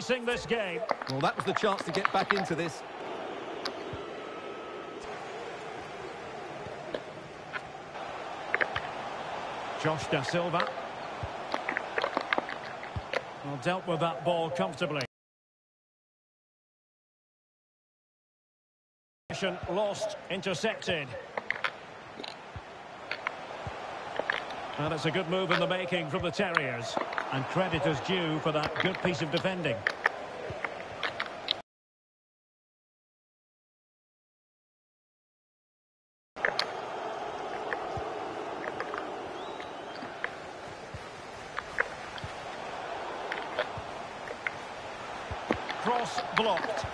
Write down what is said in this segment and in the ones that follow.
racing this game. Well, that was the chance to get back into this. Josh Da Silva. Well, dealt with that ball comfortably. Lost, intercepted. And it's a good move in the making from the Terriers. And credit is due for that good piece of defending. Cross blocked.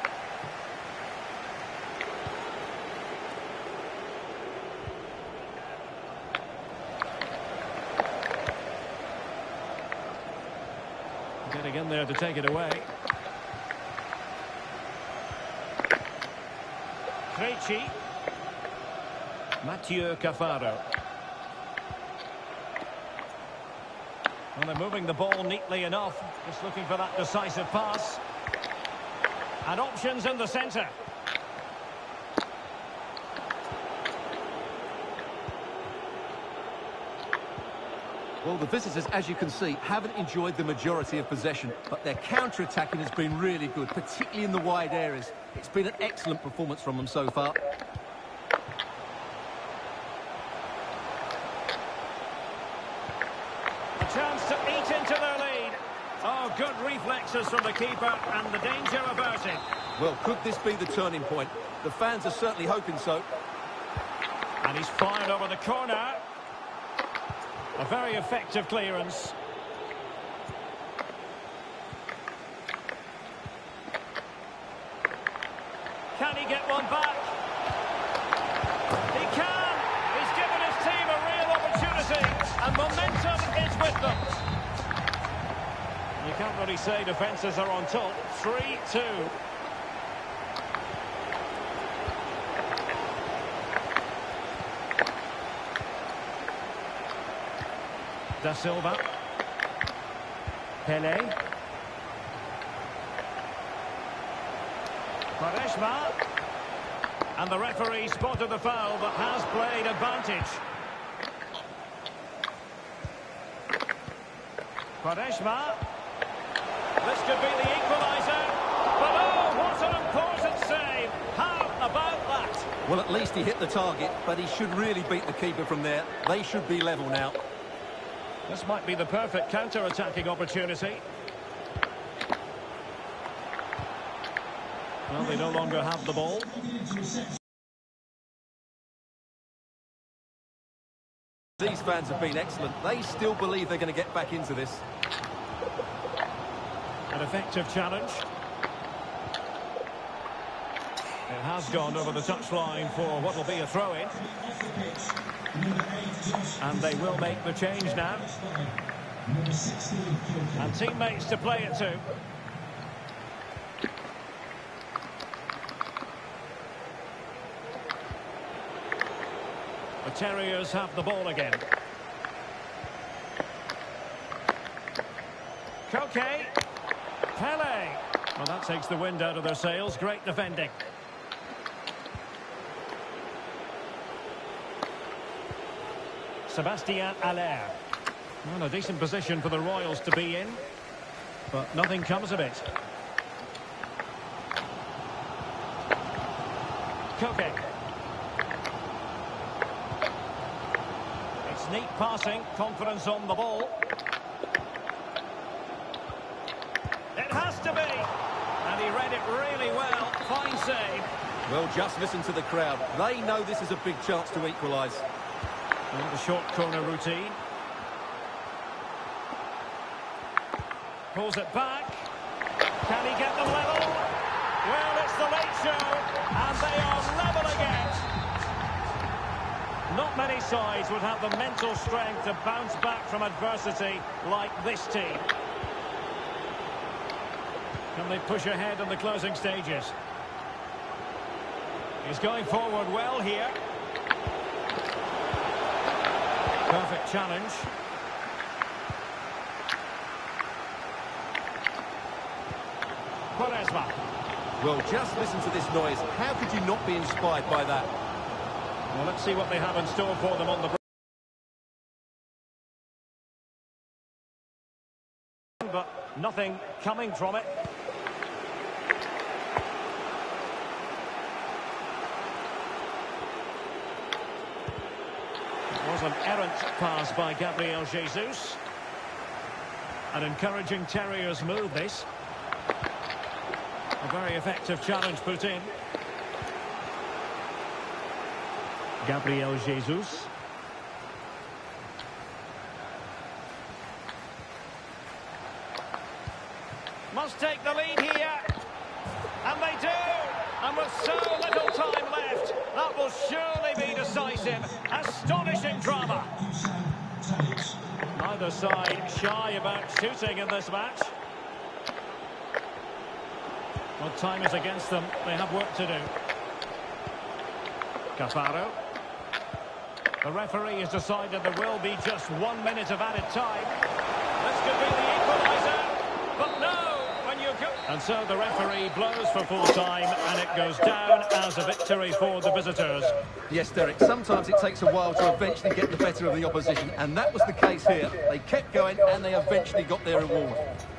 Getting in there to take it away. Krejci. Mathieu Cafaro. Well, they're moving the ball neatly enough. Just looking for that decisive pass. And options in the centre. Well, the visitors, as you can see, haven't enjoyed the majority of possession, but their counter-attacking has been really good, particularly in the wide areas. It's been an excellent performance from them so far. A chance to eat into their lead. Oh, good reflexes from the keeper, and the danger averted. Well, could this be the turning point? The fans are certainly hoping so. And he's fired over the corner. A very effective clearance. Can he get one back? He can! He's given his team a real opportunity, and momentum is with them. You can't really say defences are on top. 3-2. Da Silva. Pele. Quaresma. And the referee spotted the foul but has played advantage. Quaresma. This could be the equaliser. But oh, what an important save. How about that? Well, at least he hit the target, but he should really beat the keeper from there. They should be level now. This might be the perfect counter-attacking opportunity. Well, they no longer have the ball. These fans have been excellent. They still believe they're going to get back into this. An effective challenge. It has gone over the touchline for what will be a throw-in. And they will make the change now. And teammates to play it to. The Terriers have the ball again. Koke. Pele. Well, that takes the wind out of their sails. Great defending. Sébastien Haller. Well, a decent position for the Royals to be in, but nothing comes of it. Koke. It's neat passing, confidence on the ball. It has to be, and he read it really well. Fine save. Well, just listen to the crowd. They know this is a big chance to equalise. And the short corner routine. Pulls it back. Can he get them level? Well, it's the late show, and they are level again. Not many sides would have the mental strength to bounce back from adversity like this team. Can they push ahead in the closing stages? He's going forward well here. Perfect challenge. Quaresma. Well, just listen to this noise. How could you not be inspired by that? Well, let's see what they have in store for them on the break. But nothing coming from it. It was an errant pass by Gabriel Jesus. An encouraging Terriers move, this. A very effective challenge put in. Gabriel Jesus. Must take the lead here. And they do. And with so little time left, that will surely be decisive. Astonishing drama. Neither side shy about shooting in this match. Well, time is against them. They have work to do. Cafaro. The referee has decided there will be just 1 minute of added time. This could be the equaliser. But no, when you go... And so the referee blows for full time, and it goes down as a victory for the visitors. Yes, Derek, sometimes it takes a while to eventually get the better of the opposition, and that was the case here. They kept going, and they eventually got their reward.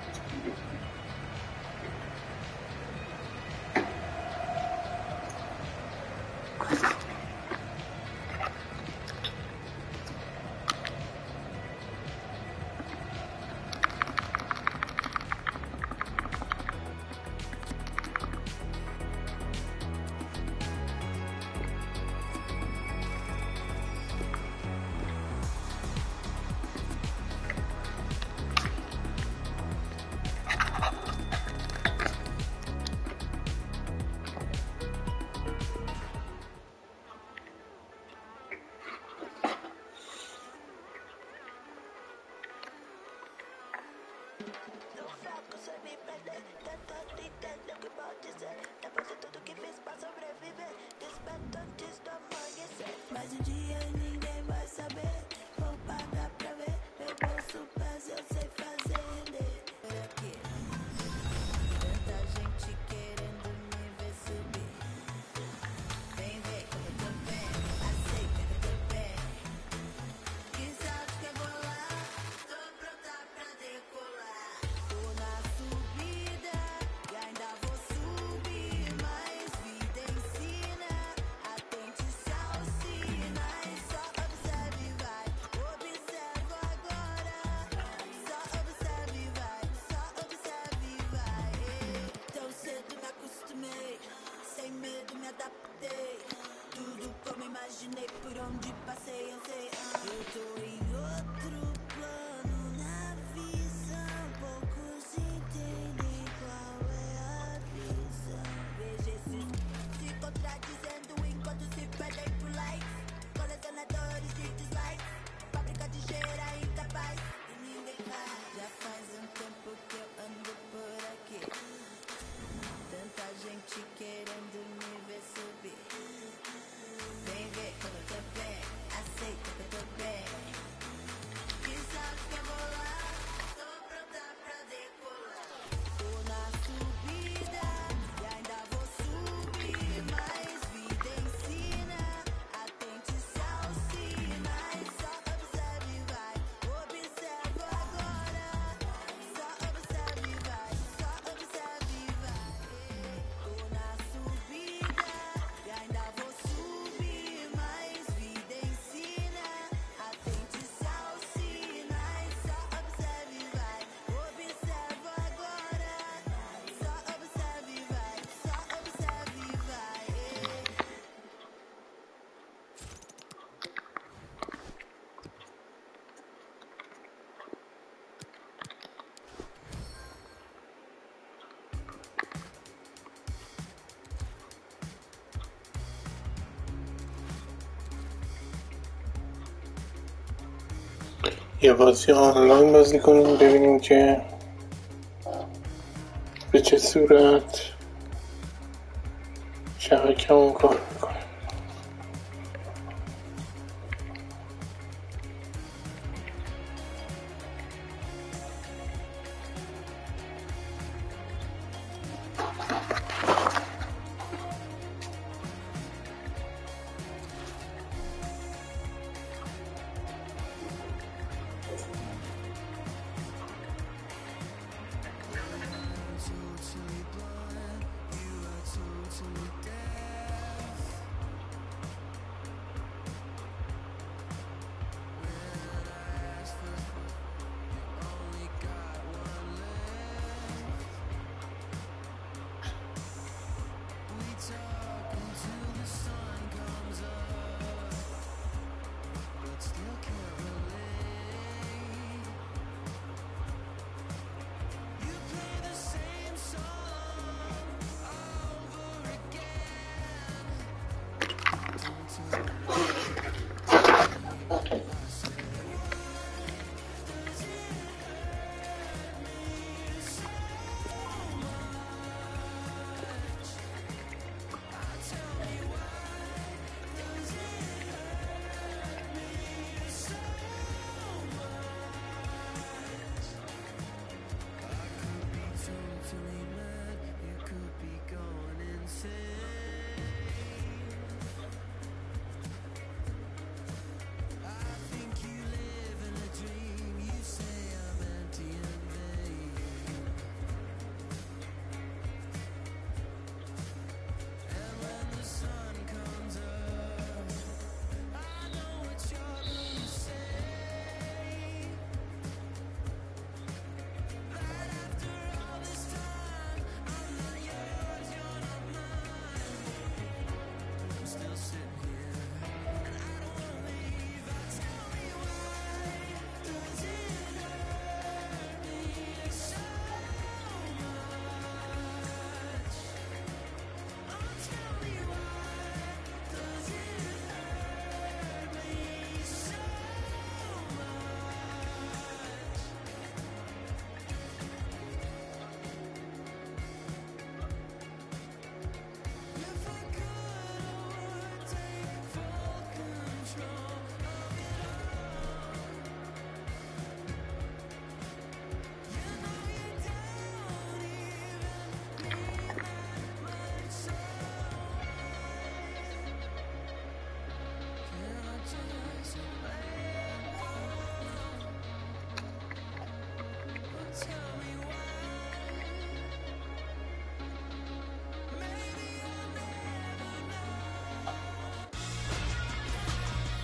Mas um dia ninguém vai saber. Vou pagar pra ver. Meu bolso pesa, eu sei fazer. Por aqui. Tanta gente querendo me ver subir. Vem ver como eu tô bem. Aceita que eu tô bem. Que sabe que eu vou lá. Tô pronta pra decolar. Tô na subida e ainda vou subir. Mais vida ensina. Atente-se aos sinais. Só observe e vai. Observa agora. Só observe e vai. Só observe e vai. Tão cedo me acostumei. Sem medo me adaptei. Tudo como imaginei. Por onde passei eu sei. Eu tô em outro plano. Na visão. Poucos entendem qual é a visão. Veja esses se contradizendo enquanto se perdem por likes. Colecionadores de dislikes. Fábrica de cheira incapaz. E ninguém faz. Já faz um tempo que eu ando por aqui. Tanta gente querendo me ver subir. Vem ver como eu tô bem. Aceita que eu tô bem. Que sabe que eu vou lá. Tô pronta pra decolar. Tô na subida e ainda vou subir. Mais vida ensina. Atente-se aos sinais. Só observe e vai. Observa agora. Só observe e vai. Só observe e vai. Tô na subida e ainda vou subir. Mais vida ensina. Atente-se aos sinais. Só observe e vai. Observa agora. Só observe e vai. Só observe e vai. یه بازی آنلاین بازی کنیم ببینیم که به چه صورت شبکه‌مون کار میکنه.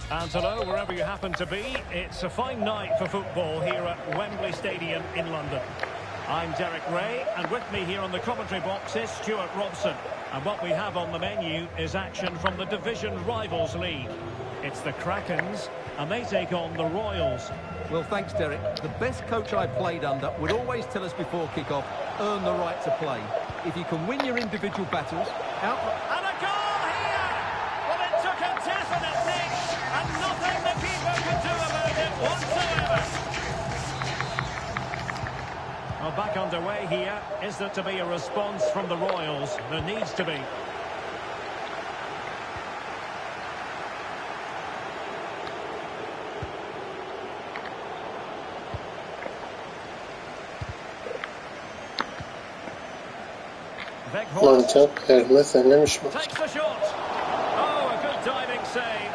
And hello, wherever you happen to be, it's a fine night for football here at Wembley Stadium in London. I'm Derek Ray, and with me here on the commentary box is Stuart Robson. And what we have on the menu is action from the Division Rivals League. It's the Krakens, and they take on the Royals. Well, thanks, Derek. The best coach I played under would always tell us before kick-off, earn the right to play. If you can win your individual battles, out... And a goal here! Well, it took a definite nick, and nothing the keeper could do about it whatsoever. Well, back underway here. Is there to be a response from the Royals? There needs to be. Mantık verme denemiş mi? Takes the shot. Oh, a good diving save.